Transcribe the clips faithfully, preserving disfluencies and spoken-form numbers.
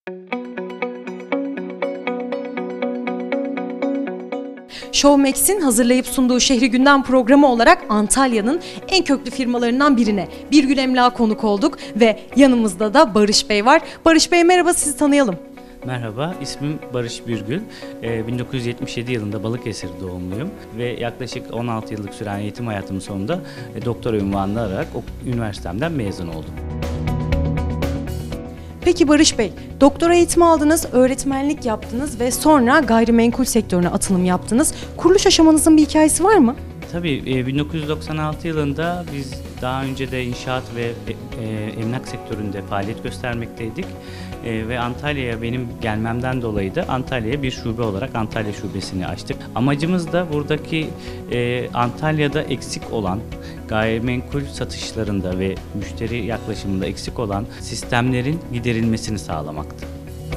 Showmax'in hazırlayıp sunduğu Şehri Gündem programı olarak Antalya'nın en köklü firmalarından birine Birgül Emlak'a konuk olduk ve yanımızda da Barış Bey var. Barış Bey merhaba, sizi tanıyalım. Merhaba, ismim Barış Birgül. Ee, bin dokuz yüz yetmiş yedi yılında Balıkesir doğumluyum ve yaklaşık on altı yıllık süren eğitim hayatımın sonunda e, doktora unvanını alarak o, üniversitemden mezun oldum. Peki Barış Bey, doktora eğitimi aldınız, öğretmenlik yaptınız ve sonra gayrimenkul sektörüne atılım yaptınız. Kuruluş aşamanızın bir hikayesi var mı? Tabii e, bin dokuz yüz doksan altı yılında biz daha önce de inşaat ve e, emlak sektöründe faaliyet göstermekteydik. E, ve Antalya'ya benim gelmemden dolayı da Antalya'ya bir şube olarak Antalya şubesini açtık. Amacımız da buradaki e, Antalya'da eksik olan gayrimenkul satışlarında ve müşteri yaklaşımında eksik olan sistemlerin giderilmesini sağlamaktı.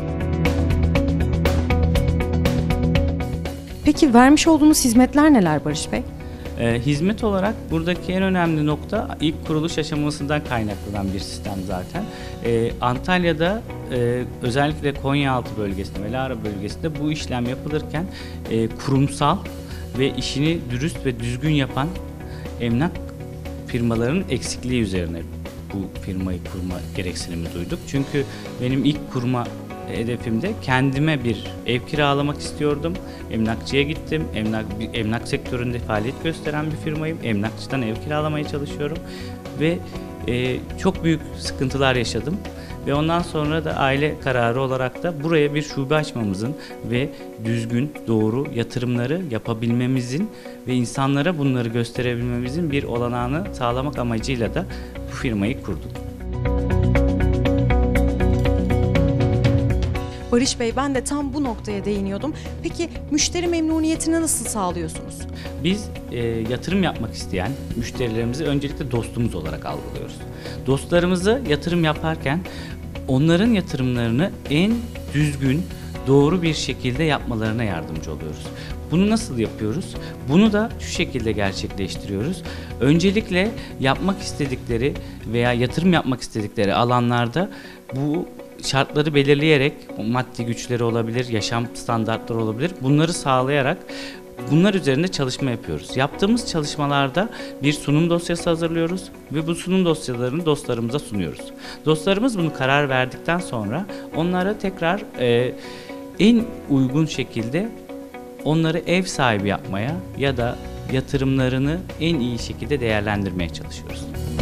Peki vermiş olduğunuz hizmetler neler Barış Bey? E, hizmet olarak buradaki en önemli nokta ilk kuruluş aşamasından kaynaklanan bir sistem zaten. E, Antalya'da e, özellikle Konyaaltı bölgesinde ve Lara bölgesinde bu işlem yapılırken e, kurumsal ve işini dürüst ve düzgün yapan emlak firmaların eksikliği üzerine bu firmayı kurma gereksinimi duyduk. Çünkü benim ilk kurma hedefimde kendime bir ev kiralamak istiyordum. Emlakçıya gittim. Emlak, emlak sektöründe faaliyet gösteren bir firmayım. Emlakçıdan ev kiralamaya çalışıyorum. Ve e, çok büyük sıkıntılar yaşadım. Ve ondan sonra da aile kararı olarak da buraya bir şube açmamızın ve düzgün, doğru yatırımları yapabilmemizin ve insanlara bunları gösterebilmemizin bir olanağını sağlamak amacıyla da bu firmayı kurduk. Barış Bey, ben de tam bu noktaya değiniyordum. Peki müşteri memnuniyetini nasıl sağlıyorsunuz? Biz e, yatırım yapmak isteyen müşterilerimizi öncelikle dostumuz olarak algılıyoruz. Dostlarımızı yatırım yaparken onların yatırımlarını en düzgün, doğru bir şekilde yapmalarına yardımcı oluyoruz. Bunu nasıl yapıyoruz? Bunu da şu şekilde gerçekleştiriyoruz. Öncelikle yapmak istedikleri veya yatırım yapmak istedikleri alanlarda bu şartları belirleyerek, maddi güçleri olabilir, yaşam standartları olabilir, bunları sağlayarak bunlar üzerinde çalışma yapıyoruz. Yaptığımız çalışmalarda bir sunum dosyası hazırlıyoruz ve bu sunum dosyalarını dostlarımıza sunuyoruz. Dostlarımız bunu karar verdikten sonra onlara tekrar e, en uygun şekilde onları ev sahibi yapmaya ya da yatırımlarını en iyi şekilde değerlendirmeye çalışıyoruz.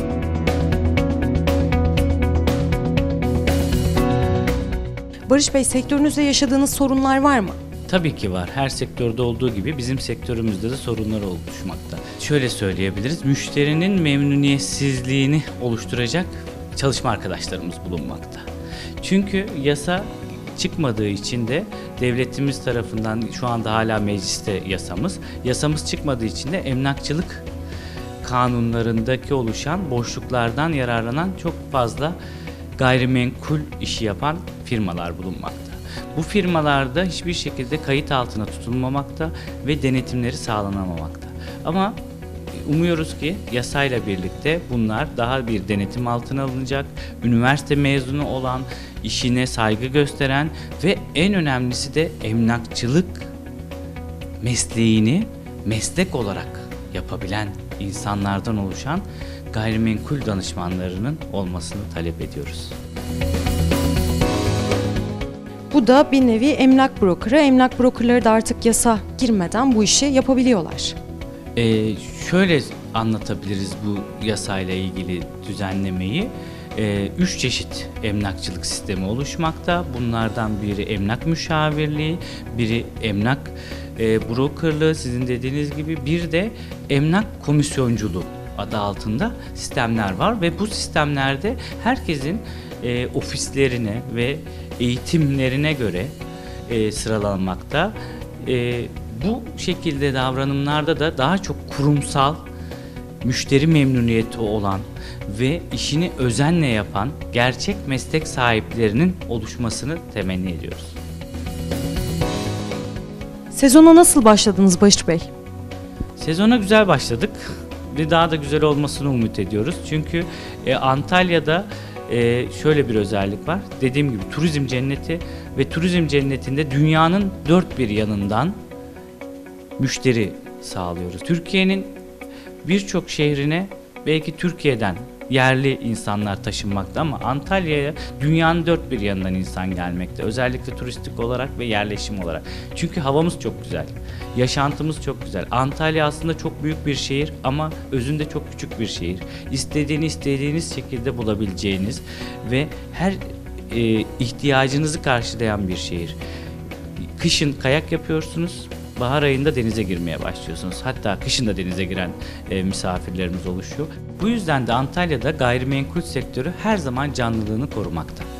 Barış Bey, sektörünüzde yaşadığınız sorunlar var mı? Tabii ki var. Her sektörde olduğu gibi bizim sektörümüzde de sorunlar oluşmakta. Şöyle söyleyebiliriz, müşterinin memnuniyetsizliğini oluşturacak çalışma arkadaşlarımız bulunmakta. Çünkü yasa çıkmadığı için de devletimiz tarafından şu anda hala mecliste yasamız, yasamız çıkmadığı için de emlakçılık kanunlarındaki oluşan boşluklardan yararlanan çok fazla gayrimenkul işi yapan firmalar bulunmakta. Bu firmalarda hiçbir şekilde kayıt altına tutulmamakta ve denetimleri sağlanamamakta. Ama umuyoruz ki yasayla birlikte bunlar daha bir denetim altına alınacak, üniversite mezunu olan, işine saygı gösteren ve en önemlisi de emlakçılık mesleğini meslek olarak yapabilen insanlardan oluşan gayrimenkul danışmanlarının olmasını talep ediyoruz. Bu da bir nevi emlak brokerı. Emlak brokerları da artık yasa girmeden bu işi yapabiliyorlar. Ee, şöyle anlatabiliriz bu yasayla ilgili düzenlemeyi. Ee, üç çeşit emlakçılık sistemi oluşmakta. Bunlardan biri emlak müşavirliği, biri emlak e, brokerlığı, sizin dediğiniz gibi bir de emlak komisyonculuğu adı altında sistemler var ve bu sistemlerde herkesin e, ofislerine ve eğitimlerine göre e, sıralanmakta. E, bu şekilde davranımlarda da daha çok kurumsal, müşteri memnuniyeti olan ve işini özenle yapan gerçek meslek sahiplerinin oluşmasını temenni ediyoruz. Sezona nasıl başladınız Barış Bey? Sezona güzel başladık ve daha da güzel olmasını umut ediyoruz. Çünkü e, Antalya'da e, şöyle bir özellik var. Dediğim gibi turizm cenneti ve turizm cennetinde dünyanın dört bir yanından müşteri sağlıyoruz. Türkiye'nin birçok şehrine belki Türkiye'den yerli insanlar taşınmakta ama Antalya'ya dünyanın dört bir yanından insan gelmekte. Özellikle turistik olarak ve yerleşim olarak. Çünkü havamız çok güzel. Yaşantımız çok güzel. Antalya aslında çok büyük bir şehir ama özünde çok küçük bir şehir. İstediğini istediğiniz şekilde bulabileceğiniz ve her e, ihtiyacınızı karşılayan bir şehir. Kışın kayak yapıyorsunuz. Bahar ayında denize girmeye başlıyorsunuz. Hatta kışın da denize giren e, misafirlerimiz oluşuyor. Bu yüzden de Antalya'da gayrimenkul sektörü her zaman canlılığını korumakta.